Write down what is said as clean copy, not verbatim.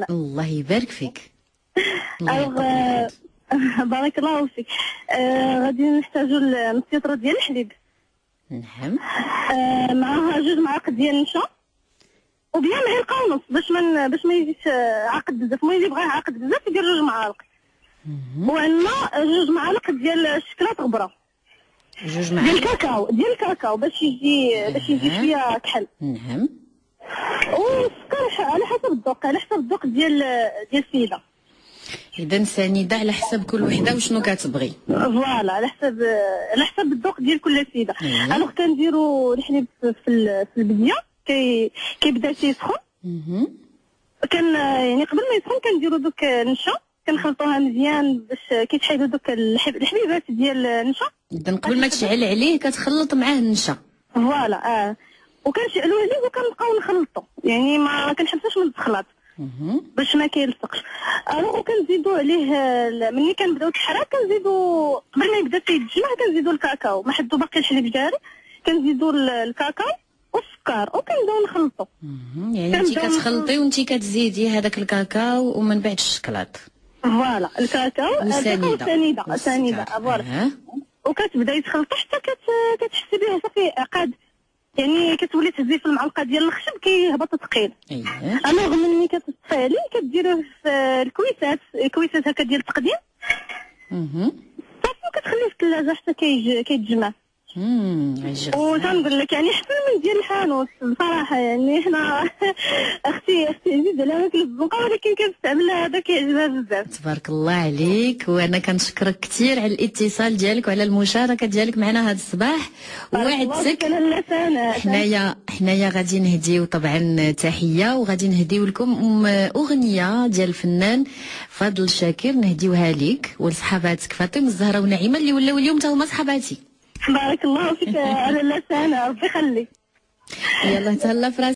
فوالا. الله يبارك فيك. بارك الله فيك. غادي نحتاجو المسيطرة ديال الحليب. نعم. معاها 2 معالق ديال النشا، وبيان معلقة ونص باش ما يجيش عاقد بزاف. المهم اللي بغاه عاقد بزاف يدير 2 معالق. وعندنا 2 معالق ديال الشكلاط غبرة. 2 معالق ديال الكاكاو باش يجي شويه كحل. نعم. والسكر على حسب الذوق ديال السيده. اذا سنيده على حسب كل وحده وشنو كتبغي. فوالا على حسب الذوق ديال كل سيده. الوغ كنديروا الحليب في البديه كيبدا تيسخن. كان يعني قبل ما يسخن كنديروا دوك النشا، كنخلطوها مزيان باش كيتحيدوا دوك الحبيبات ديال النشا. اذا قبل ما تشعل عليه كتخلط معاه النشا. فوالا وكنشعلوه عليه وكنبقاو نخلطو، يعني ما كنحبسوش من الخلاط باش ما كيلصقش. وكنزيدوا عليه ملي كنبداو الحراك كنزيدوا قبل ما يبدا تيتجمع كنزيدوا الكاكاو، ما حدو باقي الحليب جاري كنزيدوا الكاكاو والسكر وكنبداو نخلطو. يعني انت كتخلطي وانت كتزيدي هذاك الكاكاو ومن بعد الشكلاط. فوالا الكاكاو والسنيده فوالا. وكتبدا يتخلطوا حتى كتحسي به صافي عقاد، يعني كتولي تهزي في المعلقه ديال الخشب كيهبط ثقيل. انا ملي كتصفي عليه كديروه في الكويسات هكا ديال التقديم. صافي وكتخليه في الثلاجه حتى كيتجمع. وتنقول لك يعني احسن من ديال الحانوت بصراحه. يعني حنا اختي عزيز على ماكله الزنقه، ولكن كنستعمل هذا كيعجبها بزاف. تبارك الله عليك، وانا كنشكرك كثير على الاتصال ديالك وعلى المشاركه ديالك معنا هذا الصباح. وعدتك حنايا غادي نهديو طبعا تحيه، وغادي نهديو لكم اغنيه ديال الفنان فاضل شاكر نهديوها ليك ولصحاباتك فاطمه الزهراء ونعيمه اللي ولاو اليوم تا هما صحاباتي. بارك الله فيك على اللسان، ربي يخليك. يلا تهلا في